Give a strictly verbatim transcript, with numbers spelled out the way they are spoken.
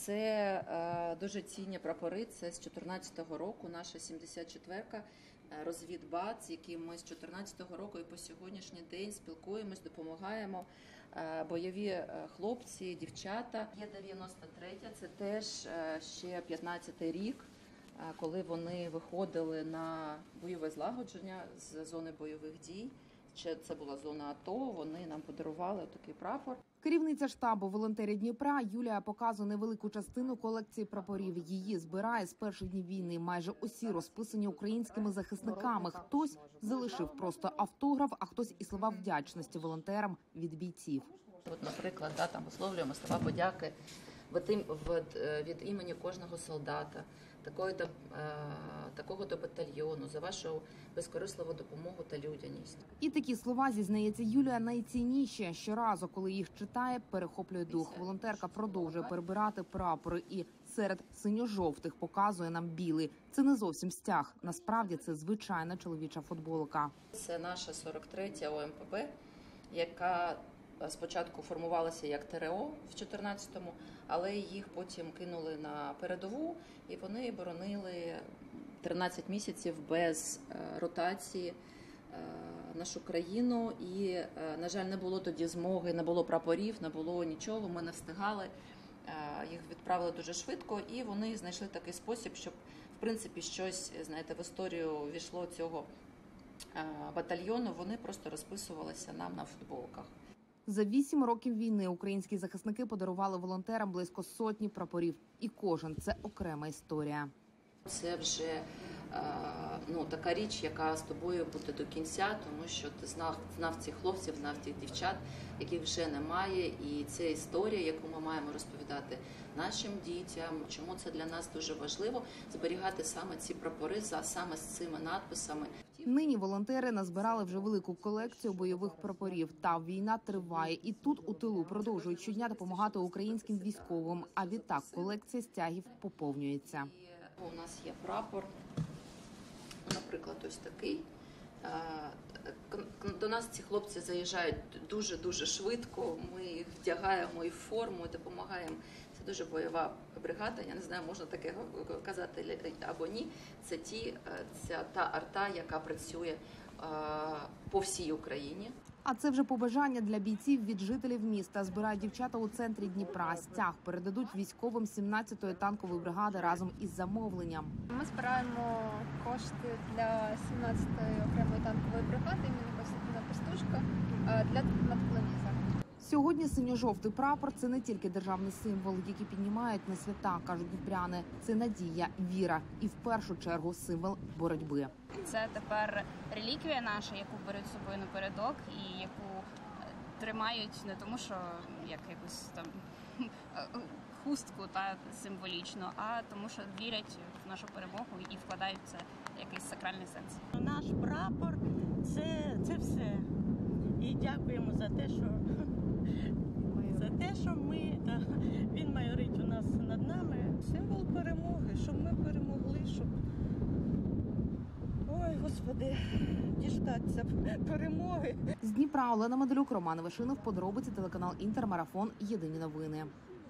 Це е, дуже цінні прапори, це з чотирнадцятого року, наша сімдесят четвірка, розвід БАЦ, яким ми з чотирнадцятого року і по сьогоднішній день спілкуємось, допомагаємо. Е, бойові е, хлопці, дівчата. Є дев'яносто третя, це теж е, ще п'ятнадцятий рік, е, коли вони виходили на бойове злагодження з зони бойових дій. Це була зона АТО, вони нам подарували такий прапор. Керівниця штабу волонтерів Дніпра Юлія показує невелику частину колекції прапорів. Її збирає з перших днів війни. Майже усі розписані українськими захисниками. Хтось залишив просто автограф, а хтось і слова вдячності волонтерам від бійців. От, наприклад, да, там висловлюємо слова подяки від імені кожного солдата, такого-то, такого-то батальйону, за вашу безкорисливу допомогу та людяність. І такі слова, зізнається Юлія, найцінніші. Щоразу, коли їх читає, перехоплює дух. Волонтерка продовжує перебирати прапори і серед синьо-жовтих показує нам білий. Це не зовсім стяг. Насправді це звичайна чоловіча футболка. Це наша сорок третя О Ем Пе Бе, яка спочатку формувалася як Те Ре О в чотирнадцятому, але їх потім кинули на передову, і вони боронили тринадцять місяців без ротації нашу країну. І, на жаль, не було тоді змоги, не було прапорів, не було нічого, ми не встигали. Їх відправили дуже швидко, і вони знайшли такий спосіб, щоб, в принципі, щось, знаєте, в історію ввійшло цього батальйону, вони просто розписувалися нам на футболках. За вісім років війни українські захисники подарували волонтерам близько сотні прапорів. І кожен – це окрема історія. Це вже ну, така річ, яка з тобою буде до кінця, тому що ти знав, знав цих хлопців, знав тих дівчат, яких вже немає. І це історія, яку ми маємо розповідати нашим дітям. Чому це для нас дуже важливо – зберігати саме ці прапори за саме з цими надписами. Нині волонтери назбирали вже велику колекцію бойових прапорів. Та війна триває. І тут у тилу продовжують щодня допомагати українським військовим. А відтак колекція стягів поповнюється. У нас є прапор, наприклад, ось такий. До нас ці хлопці заїжджають дуже-дуже швидко, ми їх вдягаємо і в форму, і допомагаємо. Це дуже бойова бригада, я не знаю, можна таке казати або ні. Це ті, ця, та арта, яка працює по всій Україні. А це вже побажання для бійців від жителів міста. Збирають дівчата у центрі Дніпра. Стяг передадуть військовим сімнадцятої танкової бригади разом із замовленням. Ми збираємо кошти для сімнадцятої окремої танкової бригади імені Костянтина Пестушка для тепловізора. Сьогодні синьо-жовтий прапор – це не тільки державний символ, який піднімають на свята, кажуть дніпряни. Це надія, віра і, в першу чергу, символ боротьби. Це тепер реліквія наша, яку беруть з собою напередок і яку тримають не тому, що як якусь там хустку та символічно, а тому, що вірять в нашу перемогу і вкладають в це якийсь сакральний сенс. Наш прапор – це, це все. І дякуємо за те, що за те, що ми, та, він майорить у нас над нами. Символ перемоги, щоб ми перемогли, щоб, ой, Господи, діждатися перемоги. З Дніпра Олена Медалюк, Роман Вишинов, подробиці, телеканал Інтер, Марафон, Єдині новини.